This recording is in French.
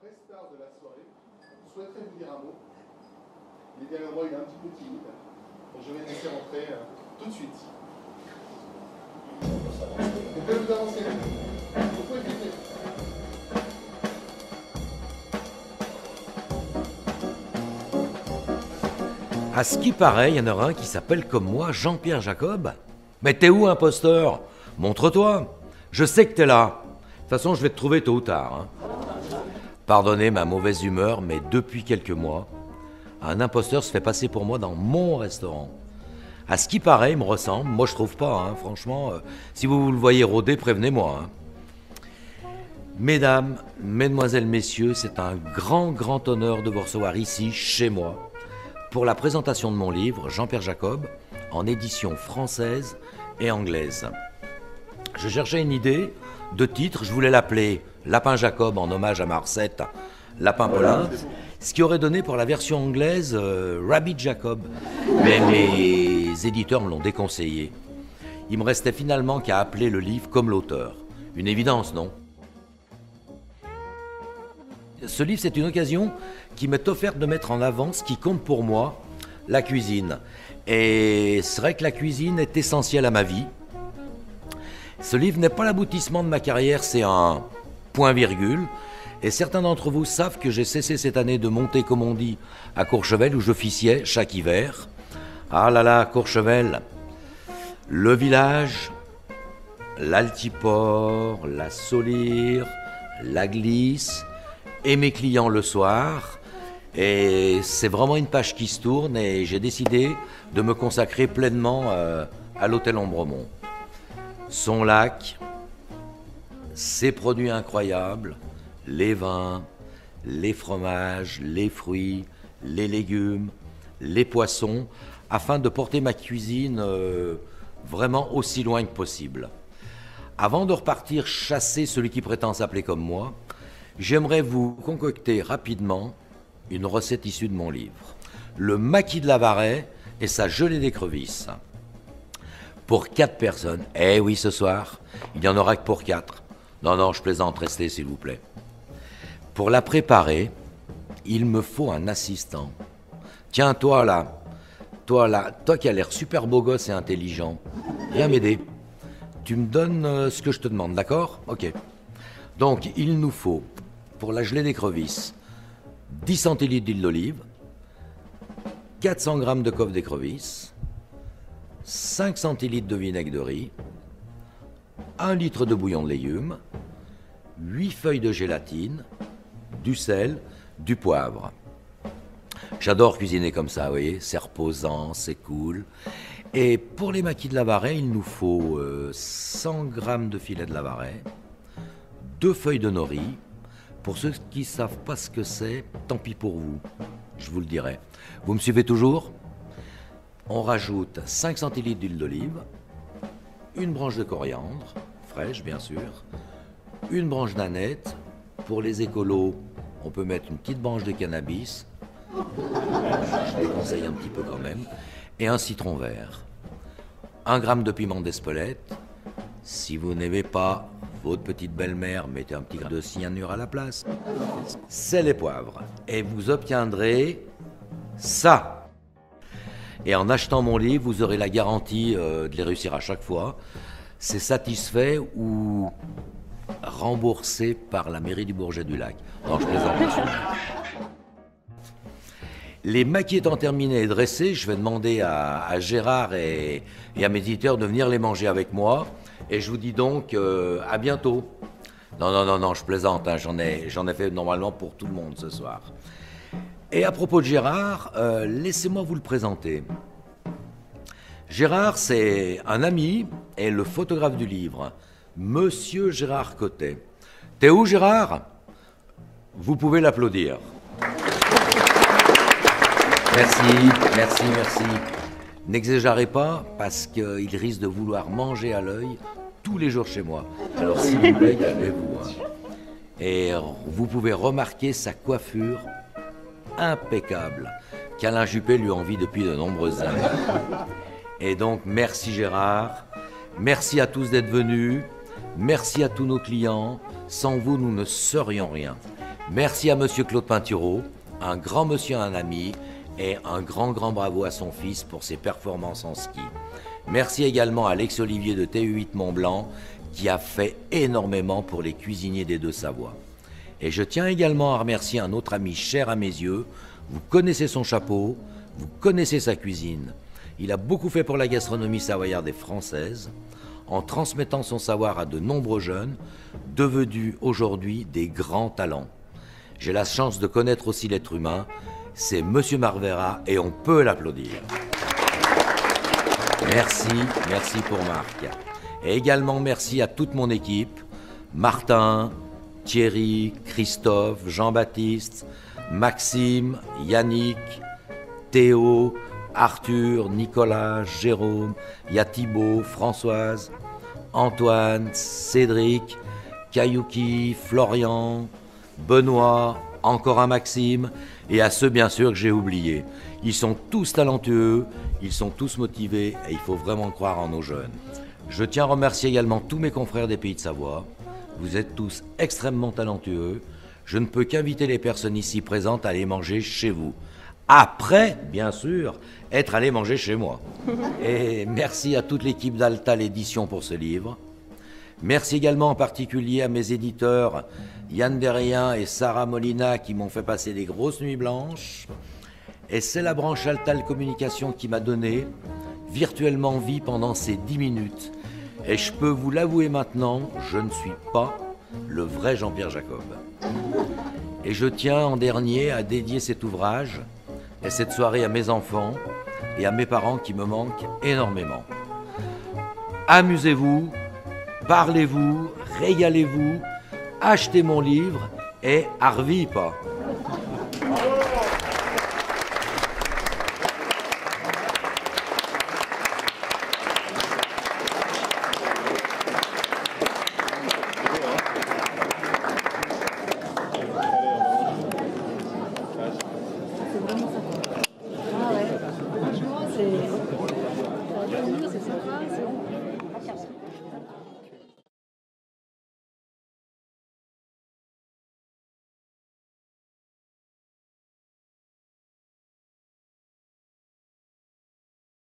pré-star de la soirée souhaiterait vous dire un mot. Il est derrière moi, il est un petit peu timide. Donc je vais le laisser rentrer tout de suite. Vous pouvez vous avancer. Vous pouvez quitter. À ce qui paraît, il y en aura un qui s'appelle comme moi Jean-Pierre Jacob. Mais t'es où, imposteur? Montre-toi. Je sais que t'es là. De toute façon, je vais te trouver tôt ou tard. Pardonnez ma mauvaise humeur, mais depuis quelques mois, un imposteur se fait passer pour moi dans mon restaurant. À ce qui paraît, il me ressemble. Moi, je trouve pas, franchement. Si vous le voyez rôder, prévenez-moi. Mesdames, mesdemoiselles, messieurs, c'est un grand honneur de vous recevoir ici, chez moi, pour la présentation de mon livre, Jean-Pierre Jacob, en édition française et anglaise. Je cherchais une idée de titre, je voulais l'appeler Lapin Jacob en hommage à ma recette Lapin Paulin, ce qui aurait donné pour la version anglaise Rabbit Jacob. Mais mes éditeurs me l'ont déconseillé. Il me restait finalement qu'à appeler le livre comme l'auteur. Une évidence, non? Ce livre, c'est une occasion qui m'est offerte de mettre en avant ce qui compte pour moi, la cuisine. Et c'est vrai que la cuisine est essentielle à ma vie. Ce livre n'est pas l'aboutissement de ma carrière, c'est un point-virgule. Et certains d'entre vous savent que j'ai cessé cette année de monter, comme on dit, à Courchevel, où j'officiais chaque hiver. Ah là là, Courchevel, le village, l'altiport, la Solire, la Glisse, et mes clients le soir. Et c'est vraiment une page qui se tourne et j'ai décidé de me consacrer pleinement à l'hôtel Ombremont. Son lac, ses produits incroyables, les vins, les fromages, les fruits, les légumes, les poissons, afin de porter ma cuisine vraiment aussi loin que possible. Avant de repartir chasser celui qui prétend s'appeler comme moi, j'aimerais vous concocter rapidement une recette issue de mon livre. Le maquis de Lavaret et sa gelée d'écrevisse. Pour 4 personnes. Eh oui, ce soir, il n'y en aura que pour 4. Non, je plaisante, restez s'il vous plaît. Pour la préparer, il me faut un assistant. Tiens, toi qui as l'air super beau gosse et intelligent, viens m'aider. Tu me donnes ce que je te demande, d'accord? Ok. Donc, il nous faut, pour la gelée d'écrevisse, 10 centilitres d'huile d'olive, 400 g de coffre d'écrevisse, 5 centilitres de vinaigre de riz, 1 litre de bouillon de légumes, 8 feuilles de gélatine, du sel, du poivre. J'adore cuisiner comme ça, vous voyez, c'est reposant, c'est cool. Et pour les maquis de Lavaret, il nous faut 100 g de filet de Lavaret, 2 feuilles de nori. Pour ceux qui ne savent pas ce que c'est, tant pis pour vous, je vous le dirai. Vous me suivez toujours? On rajoute 5 centilitres d'huile d'olive, une branche de coriandre, fraîche bien sûr, une branche d'aneth. Pour les écolos, on peut mettre une petite branche de cannabis, je déconseille un petit peu quand même, et un citron vert. 1 gramme de piment d'Espelette. Si vous n'aimez pas votre petite belle-mère, mettez un petit grain de cyanure à la place. Sel et poivre. Et vous obtiendrez ça. Et en achetant mon livre, vous aurez la garantie de les réussir à chaque fois. C'est satisfait ou remboursé par la mairie du Bourget-du-Lac. Non, je plaisante bien sûr. Les maquis étant terminés et dressés, je vais demander à Gérard et à mes éditeurs de venir les manger avec moi. Et je vous dis donc à bientôt. Non, je plaisante, j'en ai fait normalement pour tout le monde ce soir. Et à propos de Gérard, laissez-moi vous le présenter. Gérard, c'est un ami et le photographe du livre, Monsieur Gérard Cotet. T'es où, Gérard? Vous pouvez l'applaudir. Merci. N'exagérez pas, parce qu'il risque de vouloir manger à l'œil tous les jours chez moi. Alors s'il vous plaît, calmez-vous. Et vous pouvez remarquer sa coiffure impeccable, qu'Alain Juppé lui envie depuis de nombreuses années. Et donc, merci Gérard, merci à tous d'être venus, merci à tous nos clients. Sans vous, nous ne serions rien. Merci à Monsieur Claude Peintureau, un grand monsieur, un ami, et un grand bravo à son fils pour ses performances en ski. Merci également à Alex-Olivier de TU8 Mont-Blanc, qui a fait énormément pour les cuisiniers des Deux-Savoies. Et je tiens également à remercier un autre ami cher à mes yeux. Vous connaissez son chapeau, vous connaissez sa cuisine. Il a beaucoup fait pour la gastronomie savoyarde et française, en transmettant son savoir à de nombreux jeunes, devenus aujourd'hui des grands talents. J'ai la chance de connaître aussi l'être humain, c'est Monsieur Marvera et on peut l'applaudir. Merci pour Marc. Et également merci à toute mon équipe, Martin, Thierry, Christophe, Jean-Baptiste, Maxime, Yannick, Théo, Arthur, Nicolas, Jérôme, il y a Thibaut, Françoise, Antoine, Cédric, Kayuki, Florian, Benoît, encore un Maxime, et à ceux bien sûr que j'ai oubliés. Ils sont tous talentueux, ils sont tous motivés, et il faut vraiment croire en nos jeunes. Je tiens à remercier également tous mes confrères des Pays de Savoie. Vous êtes tous extrêmement talentueux. Je ne peux qu'inviter les personnes ici présentes à aller manger chez vous. Après, bien sûr, être allé manger chez moi. Et merci à toute l'équipe d'Alta l'édition pour ce livre. Merci également en particulier à mes éditeurs Yann Derrien et Sarah Molina qui m'ont fait passer des grosses nuits blanches. Et c'est la branche Altal Communication qui m'a donné virtuellement vie pendant ces 10 minutes. Et je peux vous l'avouer maintenant, je ne suis pas le vrai Jean-Pierre Jacob. Et je tiens en dernier à dédier cet ouvrage et cette soirée à mes enfants et à mes parents qui me manquent énormément. Amusez-vous, parlez-vous, régalez-vous, achetez mon livre et arvi pas.